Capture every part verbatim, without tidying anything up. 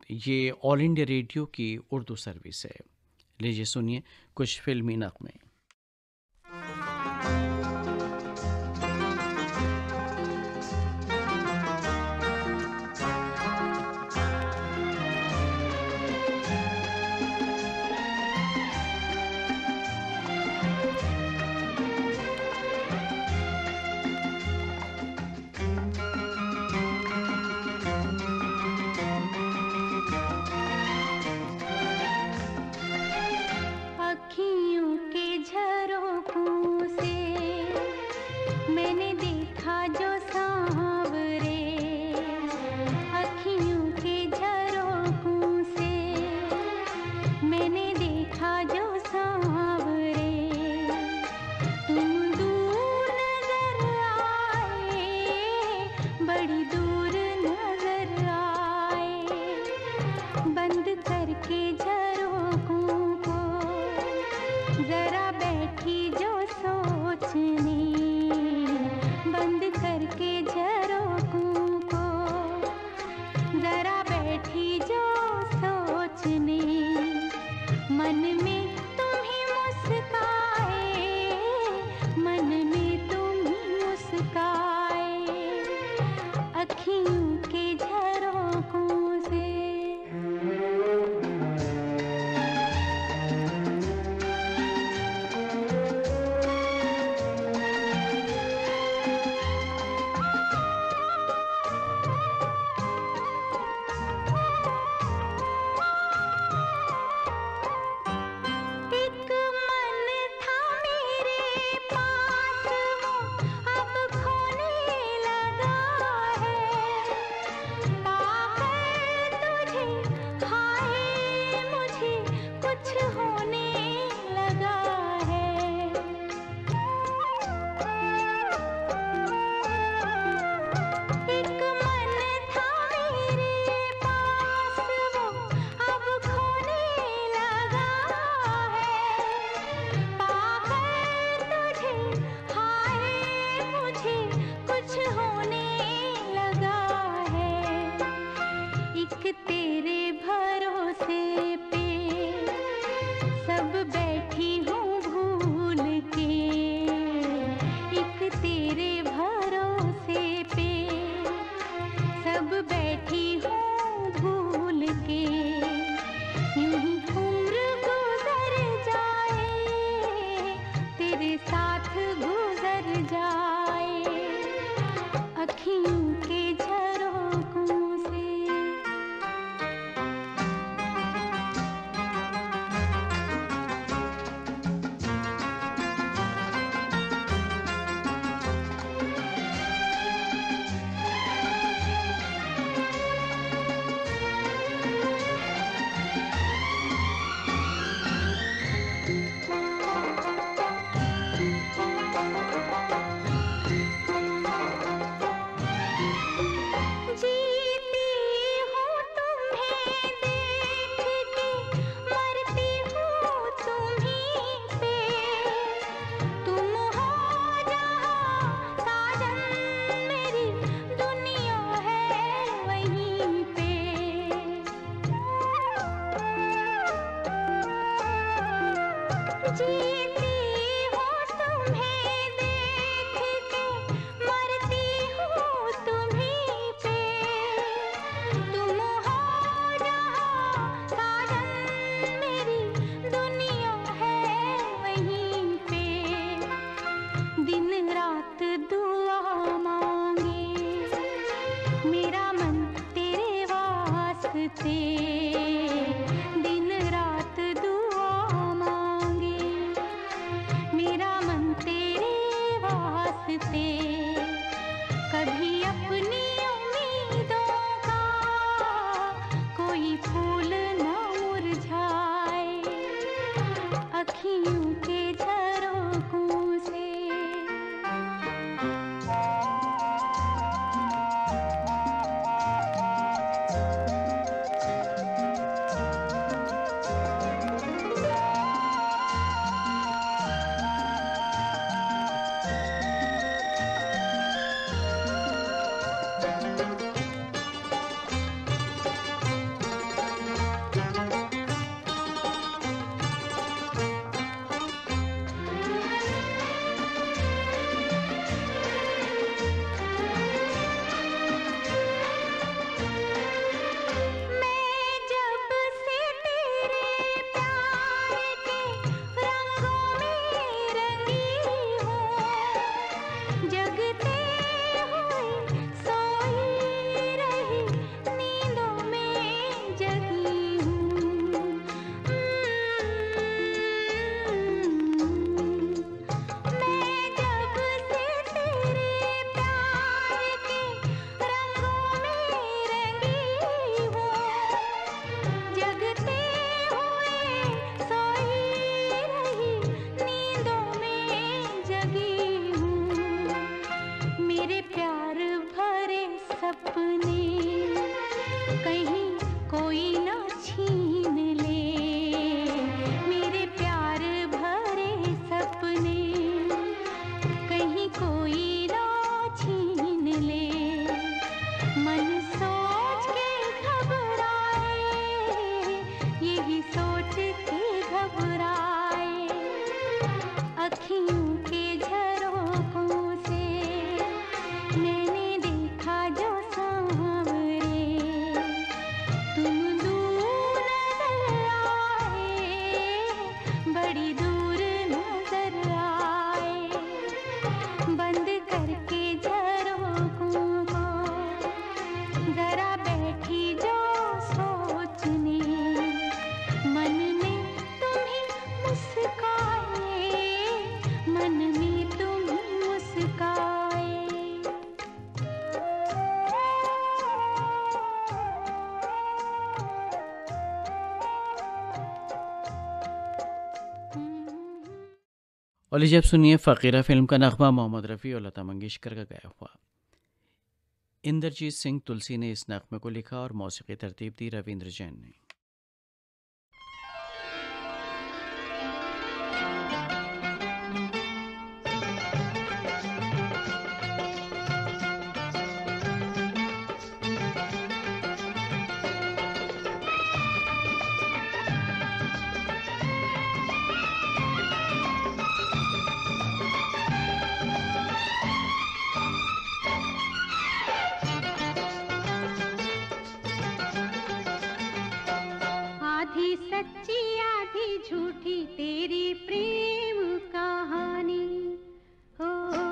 ये all India radio की Urdu service है। लीजिए सुनिए कुछ फिल्मी नगमे। और लीजिए अब सुनिए फ़कीरा फिल्म का नगमा मोहम्मद रफ़ी और लता मंगेशकर का गाया हुआ। इंद्रजीत सिंह तुलसी ने इस नगमे को लिखा और मौसीकी तरतीब दी रविंद्र जैन ने। सच्ची आधी झूठी तेरी प्रेम कहानी हो,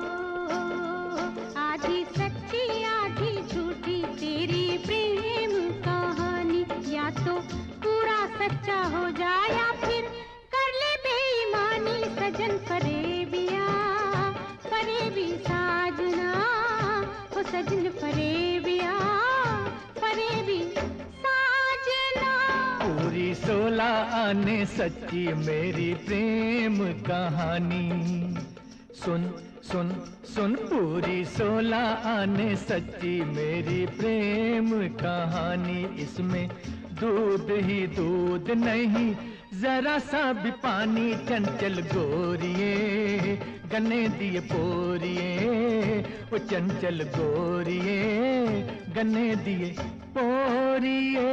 आधी सच्ची आधी झूठी तेरी प्रेम कहानी। या तो पूरा सच्चा हो जाए या फिर कर ले बेईमानी। सजन फरेबिया फरेबी साजना हो, सजन फरेबिया फरेबी पूरी सोलह आने सच्ची मेरी प्रेम कहानी। सुन सुन सुन पूरी सोलह आने सच्ची मेरी प्रेम कहानी। इसमें दूध ही दूध नहीं जरा सा भी पानी। चंचल गोरिये गन्ने दिए पोरिए, वो चंचल गोरिये गन्ने दिए पोरिए।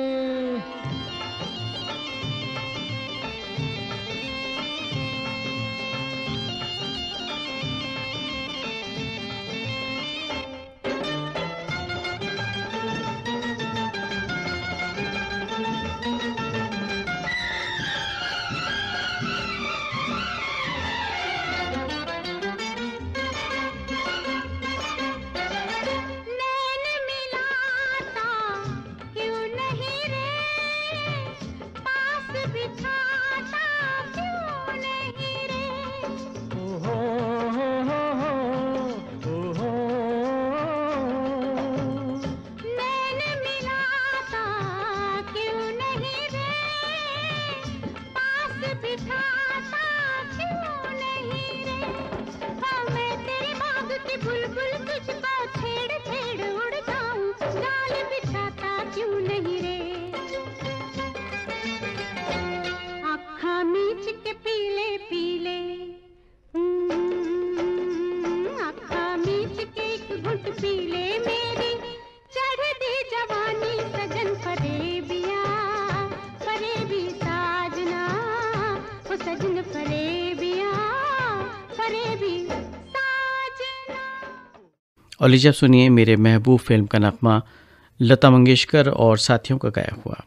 और लीजिए सुनिए मेरे महबूब फिल्म का नगमा लता मंगेशकर और साथियों का गाया हुआ।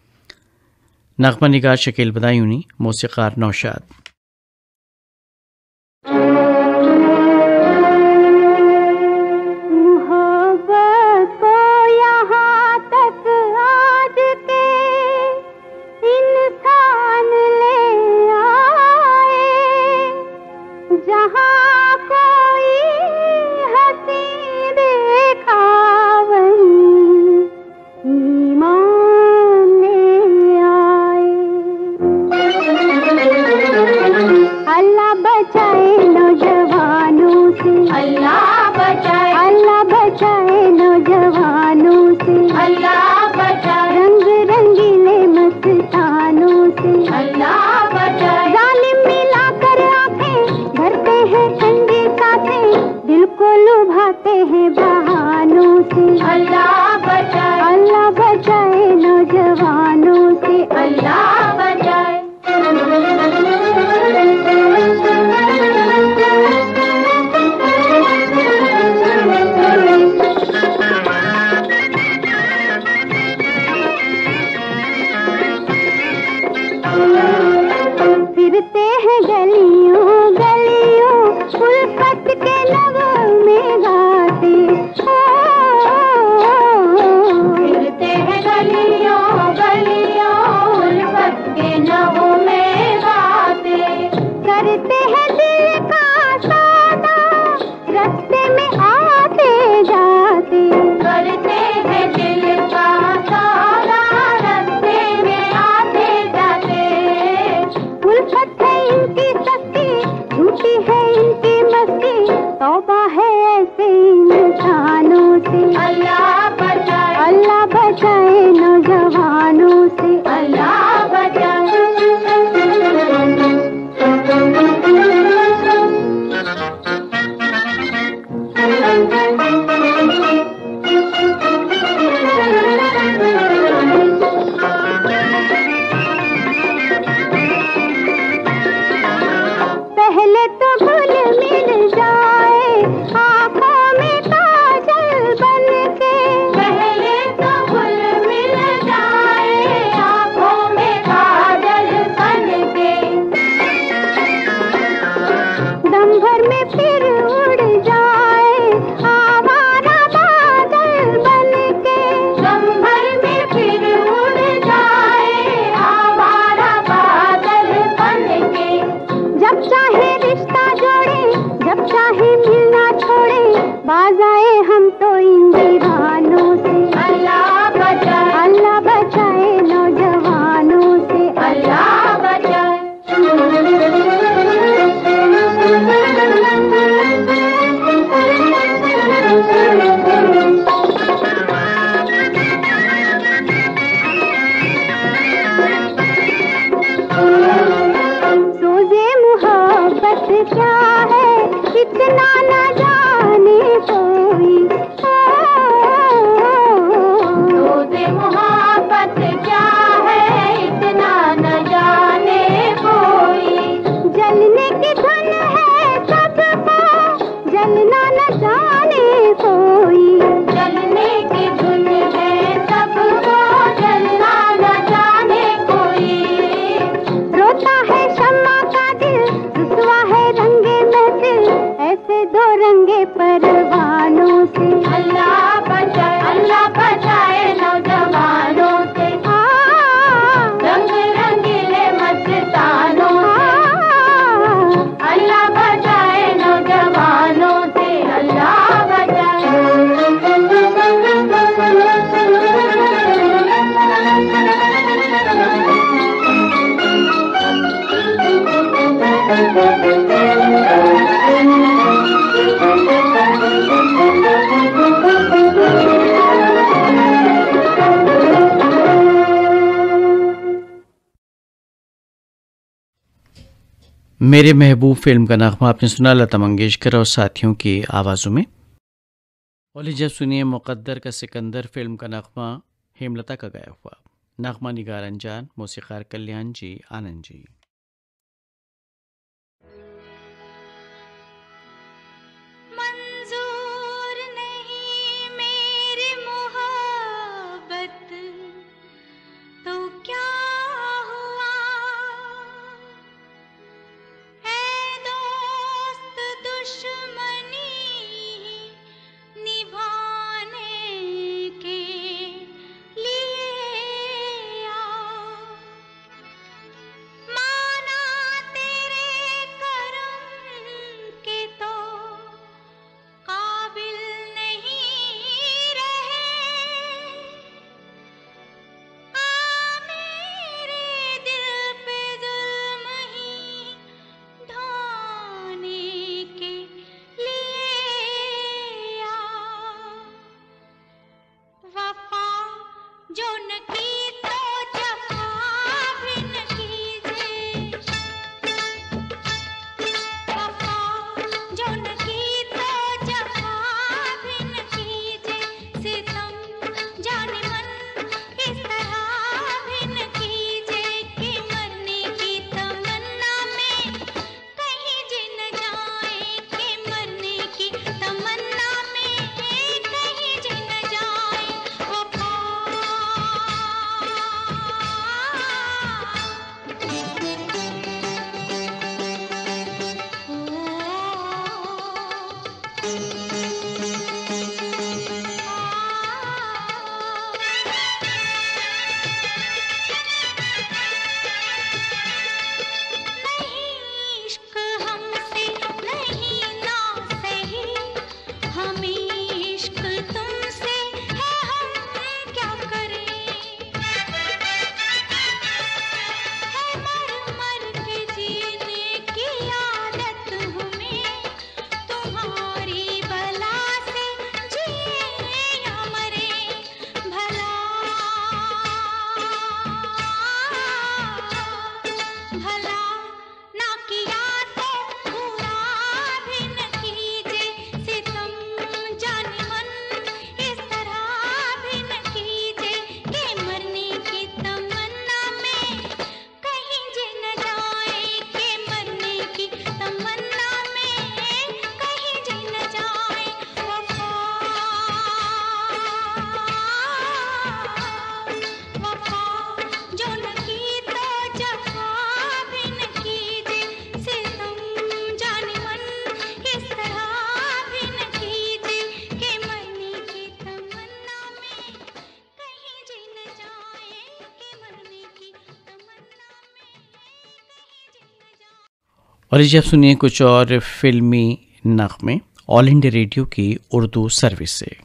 नगमा निगार शकील बदायूनी, मौसीक़ार नौशाद। झूठी मेरे महबूब फिल्म का नगमा आपने सुना लता मंगेशकर और साथियों की आवाज़ों में। और जब सुनिए मुक़द्दर का सिकंदर फिल्म का नगमा हेमलता का गाया हुआ। नगमा निगार अनजान, मौसीक़ार कल्याण जी आनंद जी। मंजूर नहीं मेरी मोहब्बत तो क्या और इसे आप सुनिए कुछ और फिल्मी नग़मे ऑल इंडिया रेडियो की उर्दू सर्विस से।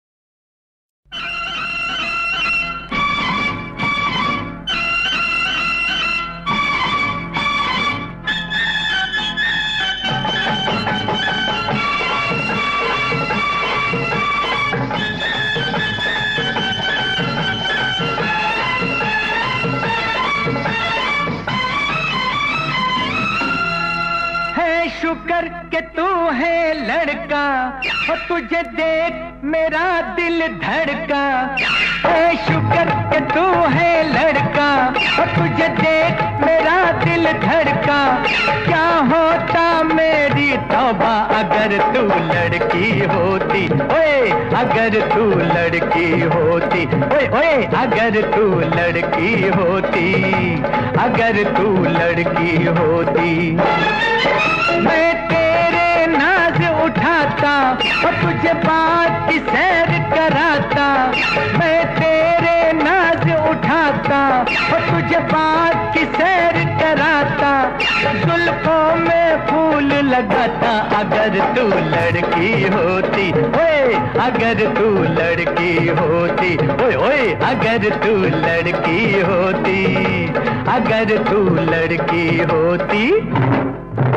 शुक्र के तू है लड़का और तुझे देख मेरा दिल धड़का। है शुक्र के तू है लड़का और तुझे देख मेरा दिल धड़का। क्या होता मेरी तौबा अगर तू लड़की होती, ओए अगर तू लड़की होती, ओए ओए अगर तू लड़की होती, अगर तू लड़की होती। मैं तेरे नाज उठाता और तुझे बात की सैर कराता। मैं तेरे नाज उठाता और तुझे बात की सैर कराता। जुल्फों में फूल लगाता अगर तू लड़की होती, ओए अगर तू लड़की होती, ओए ओए अगर तू लड़की होती, अगर तू लड़की होती।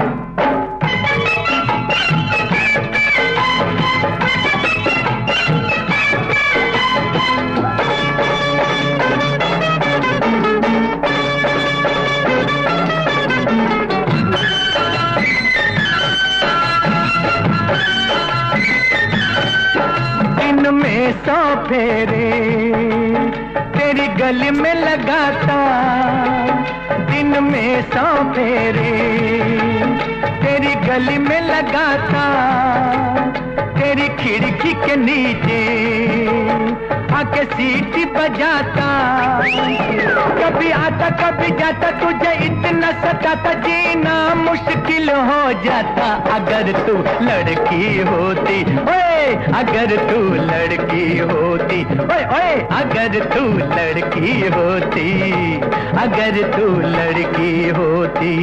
गली में लगाता दिन में सौ फेरे, तेरी गली में लगाता तेरी खिड़की के नीचे आके सीटी बजाता, कभी आता कभी जाता तुझे इतना सताता जीना मुश्किल हो जाता। अगर तू लड़की होती ओए, अगर तू लड़की होती ओए ओए, अगर तू लड़की होती, अगर तू लड़की होती।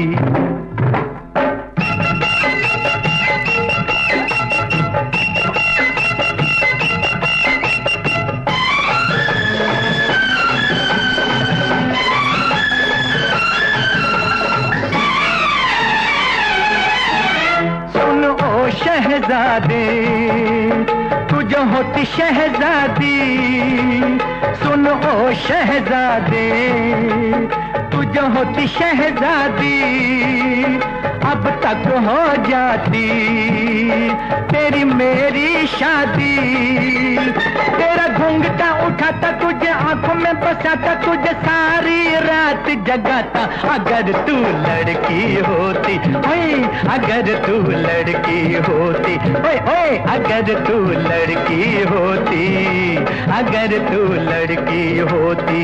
शहजादे तू जो होती शहजादी, सुन ओ शहजादे तू जो होती शहजादी, अब तक हो जाती तेरी मेरी शादी। तेरा घूंघटा उठाता तुझे आंखों में बसाता, तुझे सारी रात जगाता। अगर तू लड़की होती ओए, अगर तू लड़की होती ओए ओए, अगर तू लड़की होती, अगर तू लड़की होती।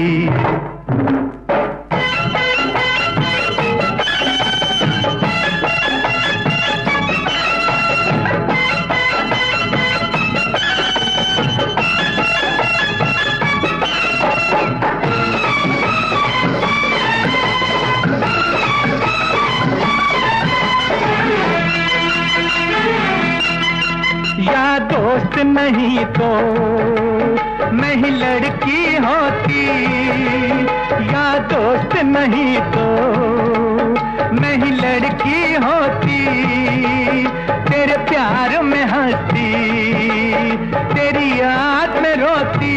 दोस्त नहीं तो नहीं लड़की होती, या दोस्त नहीं तो नहीं लड़की होती। तेरे प्यार में हंसती, तेरी याद में रोती।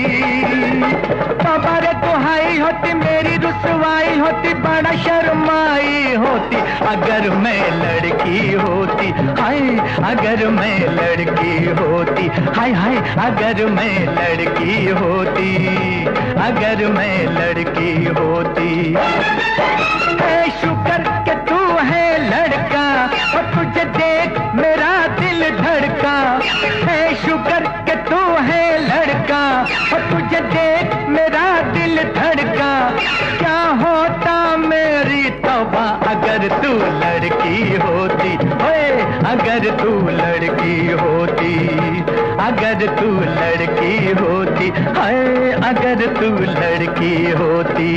बाबा दुहाई होती, मेरी रुसवाई होती, बड़ा शर्माई होती। अगर मैं लड़की होती हाय, अगर मैं लड़की होती हाय हाय, अगर मैं लड़की होती, अगर मैं लड़की होती। ऐ शुक्र के तू है लड़का, और तुझे देख मेरा दिल धड़का। ऐ शुक्र के तू है लड़का, और तुझे देख मेरा दिल धड़का। क्या होता मेरी तौबा अगर तू लड़की होती ओए, अगर तू लड़की होती, अगर तू लड़की होती हाय, अगर तू लड़की होती।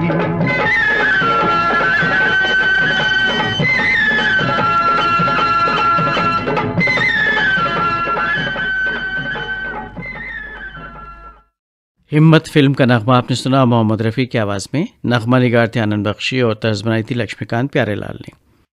हिम्मत फिल्म का नगमा आपने सुना मोहम्मद रफ़ी की आवाज़ में। नगमा निगार थे आनंद बख्शी और तर्ज बनाई थी लक्ष्मीकांत प्यारेलाल ने।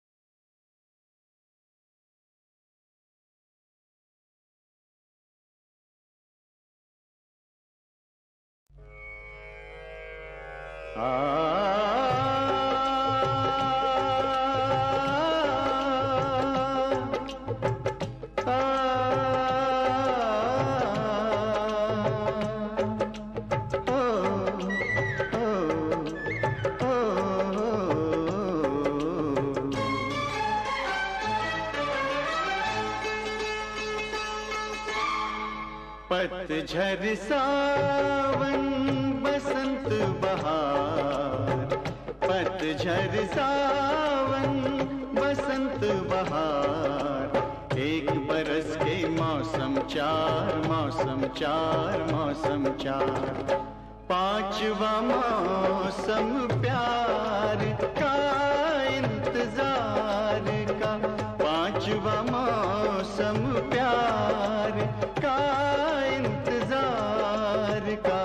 पतझर सावन बसंत बहार, पतझर सावन बसंत बहार। एक बरस के मौसम चार, मौसम चार, मौसम चार। पांचवा मौसम प्यार का इंतजार का, पांचवा मौसम प्यार का इंतजार का।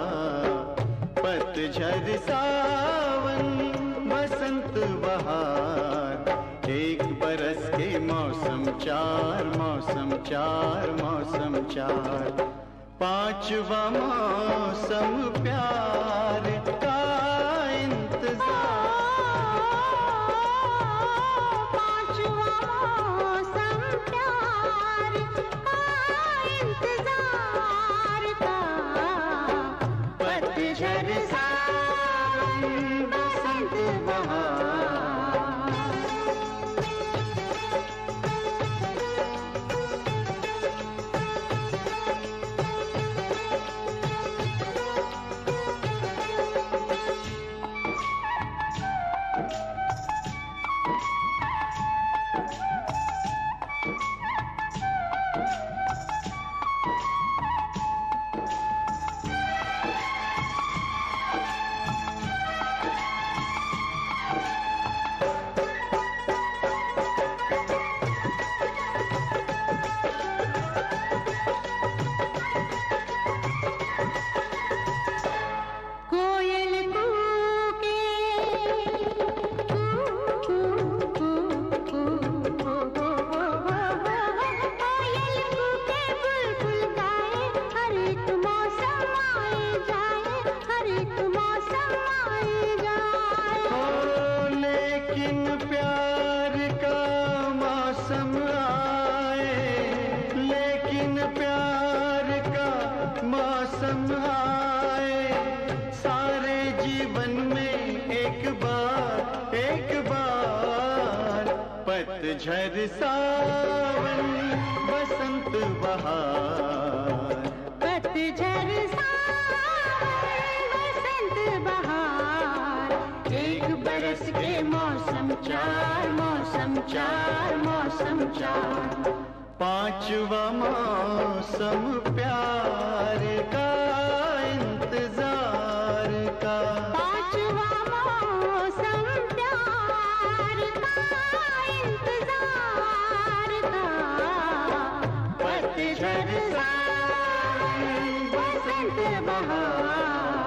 पतझर सावन बसंत बहार। एक बरस के मौसम चार, मौसम चार, मौसम चार। पांचवा मौसम प्यार का इंतजार। पतझर बहार। पतझड़ सावन बसंत बहार, पतझड़ सावन बसंत बहार, एक बरस के मौसम चार, मौसम चार, मौसम चार। पांचवा मौसम प्यार का इंतजार का, पांचवा मौसम प्यार का इंतजार का। पतझड़ सावन बसंत बहार,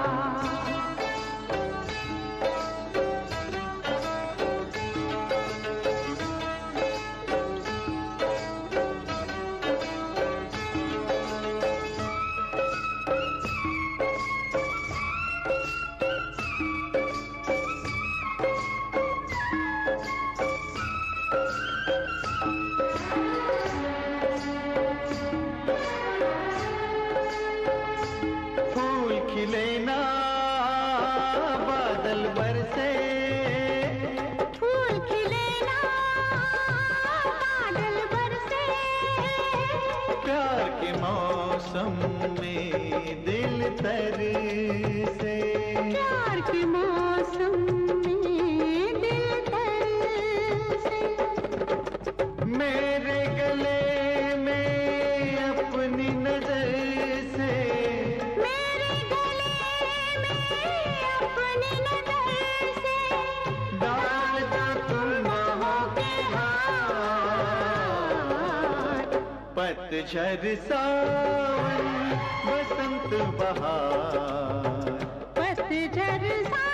पतझड़ सावन बसंत बहार, पतझड़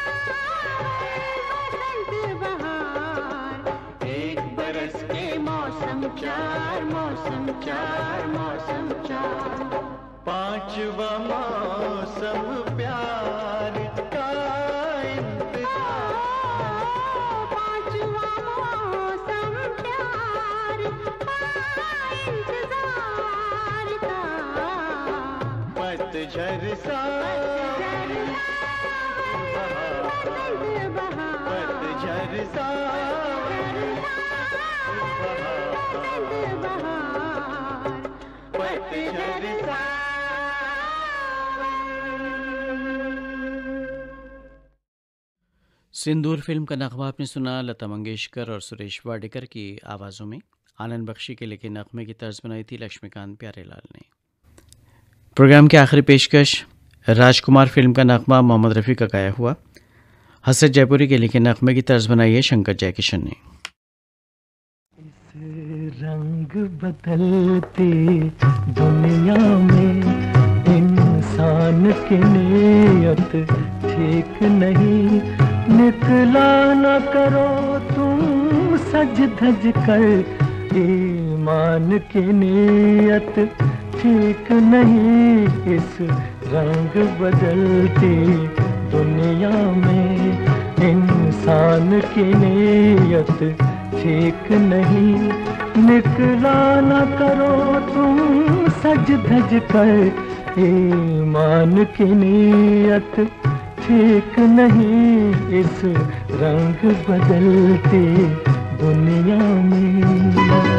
सावन बसंत बहार, एक बरस के मौसम चार, मौसम चार, मौसम चार। पांचवा मौसम प्यार का इंतजार, पांचवा मौसम प्यार का इंतजार का। पतझड़ सावन बसंत बहार, पतझड़ सावन बसंत बहार, पतझड़ सिंदूर फिल्म का नगमा आपने सुना लता मंगेशकर और सुरेश वाडेकर की आवाज़ों में। आनंद बख्शी के लिखे नगमे की तर्ज बनाई थी लक्ष्मीकांत प्यारेलाल ने। प्रोग्राम की आखिरी पेशकश राजकुमार फिल्म का नगमा मोहम्मद रफ़ी का गाया हुआ। हसरत जयपुरी के लिखे नगमे की तर्ज बनाई है शंकर जयकिशन ने। इस रंग बदलती दुनिया में इंसान की नीयत ठीक नहीं, निकला न करो तुम सज धज कर, ईमान की नीयत ठीक नहीं। इस रंग बदलती दुनिया में इंसान की नीयत ठीक नहीं, निकला न करो तुम सज धज कर, ईमान की नीयत ठीक नहीं इस रंग बदलती दुनिया में।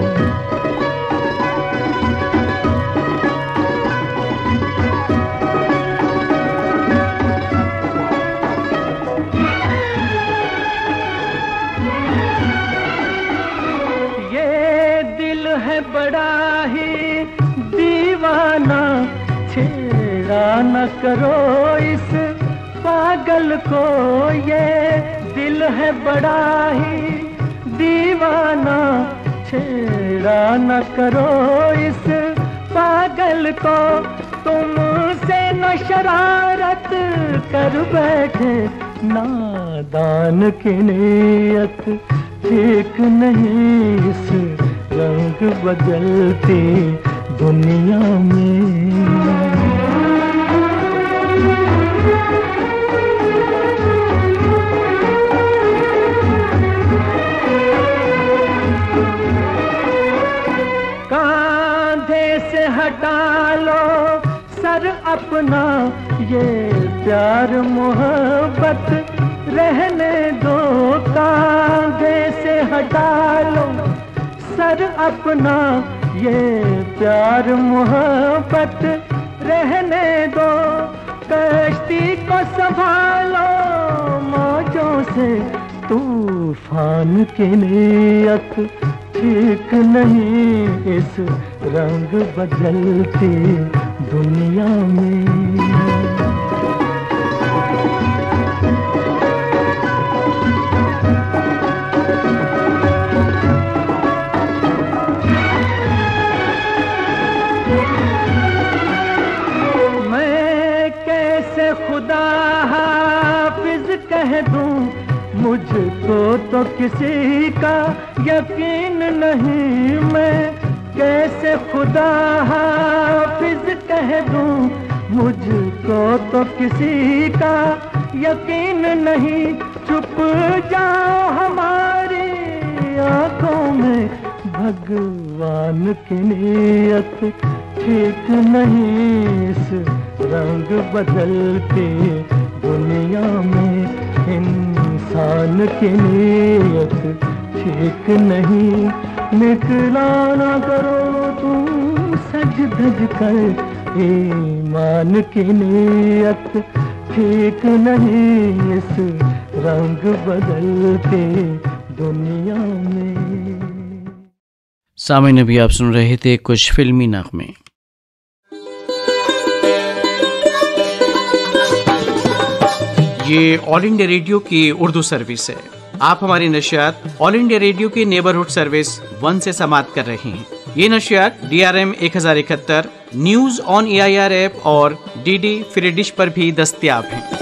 ये दिल है बड़ा ही दीवाना, छेड़ा न करो इस पागल को। ये दिल है बड़ा ही दीवाना, छेड़ा न करो इस पागल को। तुमसे न शरारत कर बैठे नादान की नीयत, ठीक नहीं इस रंग बदलती दुनिया में। कांधे से हटा लो सर अपना, ये प्यार मोहब्बत रहने दो। कांधे से हटा लो सर अपना, ये प्यार मोहब्बत रहने दो। कश्ती को संभालो मौजों से तूफान की नीयत, ठीक नहीं इस रंग बदलती दुनिया में। खुदा हाफिज कह दूं, मुझको तो किसी का यकीन नहीं। मैं कैसे खुदा हाफिज कह दूं, मुझको तो किसी का यकीन नहीं। चुप जाओ हमारी आंखों में भगवान की नीयत, ठीक नहीं इस रंग बदलती दुनिया में। इंसान की नीयत ठीक नहीं, निकला ना करो तुम सज धज कर। ईमान की नीयत ठीक नहीं इस रंग बदलती दुनिया में। सामने भी आप सुन रहे थे कुछ फिल्मी नगमे। ये ऑल इंडिया रेडियो की उर्दू सर्विस है। आप हमारी नशियात ऑल इंडिया रेडियो की नेबरहुड सर्विस वन से समाप्त कर रहे हैं। ये नशियात डी आर एम एक हजार इकहत्तर, news on A I R app और डी डी फ्री डिश पर भी दस्तयाब हैं।